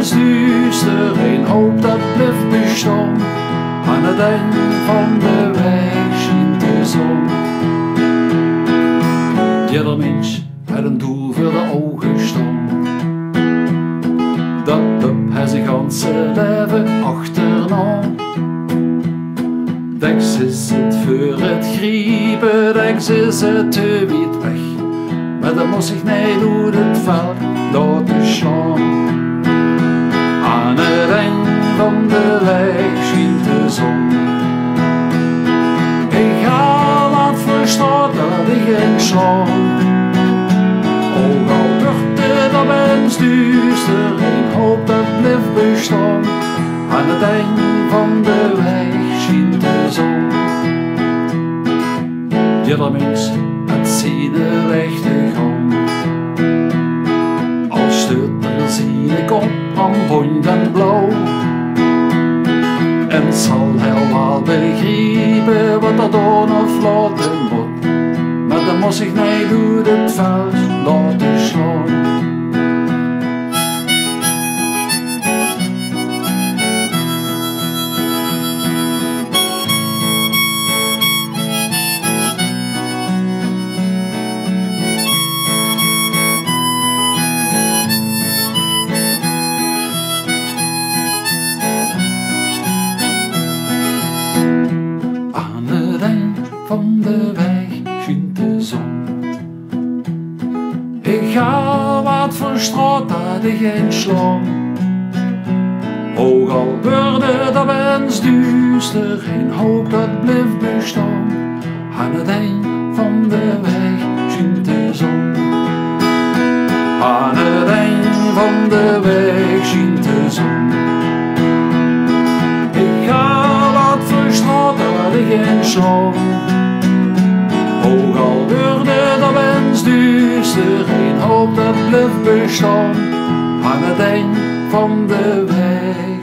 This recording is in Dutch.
is duister, een hoop dat blijft bestaan. Aan het eind van de weg schijnt de zon. Ieder mens had een doel voor de ogen staan. Dat heb hij zijn ganse leven achterna. Deks is het voor het griepen, deks is het te wiet weg. Maar dan moest ik niet door het veld laten slaan. Aan het eind van de weg schijnt de zon. Ik ga laat verstaan dat ik ging slaan. Ook al wordt het op eens duister, ik hoop dat blijft bestaan. Aan het eind van de weg schijnt de zon. Ieder mens had zijn rechte gang. Al stuurt er zijn kop aan bont en blauw. En zal hij wel begrijpen wat er dan of laten wordt. Maar dan moest ik niet door het veld laten slaan. Van de weg schijnt de zon. Ik ga wat van straat dat ik geen slaan. Ook al wordt het op eens duister, geen hoop dat blijft bestaan. Aan het eind van de weg schijnt de zon. Aan het eind van de weg schijnt de zon. Ik ga wat van straat dat ik geen slaan. Ook al wordt het op eens duister, geen hoop dat blijft bestaan. Aan het eind van de weg